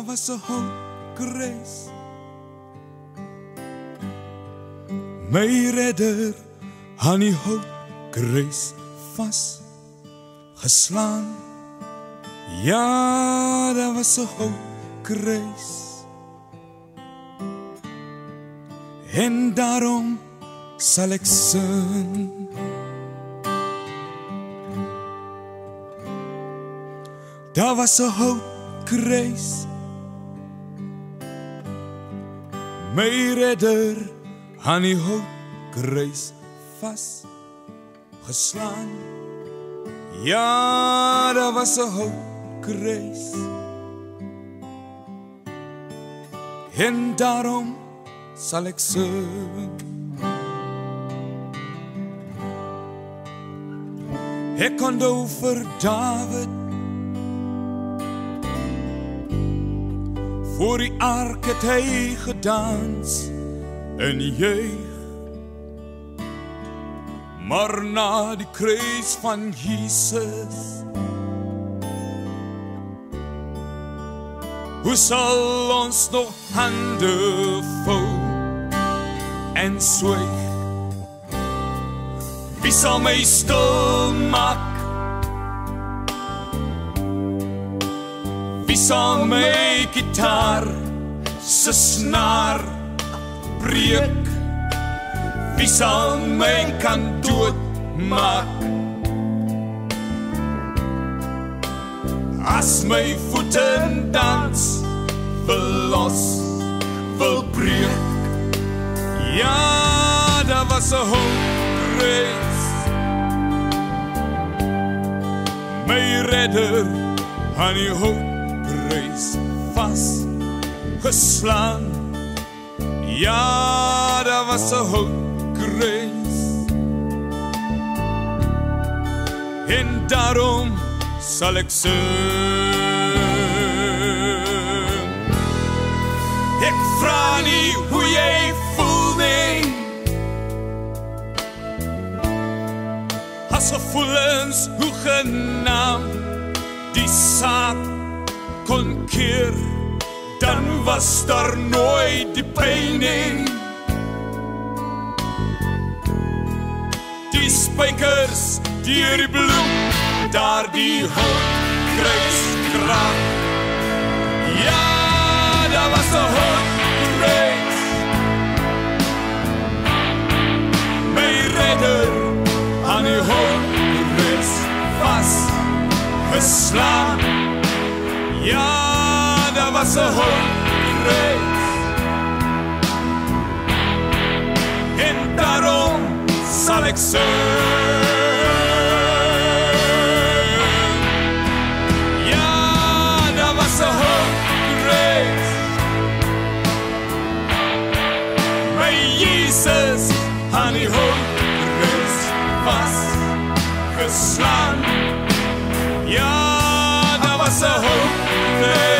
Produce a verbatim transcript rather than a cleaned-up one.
was 'n houtkruis, my redder aan die houtkruis vas geslaan. Ja, daar was 'n houtkruis, en daarom sal ek sing. Daar was 'n houtkruis, my redder aan die houtkruis vas geslaan. Ja, daar was 'n houtkruis, en daarom sal ek sing. Ek kon over David voor die ark het hy gedans in jeug, maar na die kruis van Jesus, hoe sal ons nog hande vou en swyg? Wie sal my stil maak? Wie sal my gitaar se snaar breek? Wie sal my kan doodmaak? As my voeten dans wil los, wil breek. Ja, daar was 'n houtkruis, my redder aan die houtkruis vas geslaan. Ja, daar was 'n houtkruis, en daarom sal ek sing. Ek vra nie hoe jy voel nie, as gevoelens hoegenaamd die saak kon keer, dan was daar nooit die pyn nie. Die spykers deur die bloed, daar die houtkruis draag. Ja, daar was 'n houtkruis, my redder aan die houtkruis vas geslaan. Ja, daar was 'n houtkruis, en daarom sal ek sing. Jesus aan die houtkruis vas geslaan. Ja, daar was 'n houtkruis.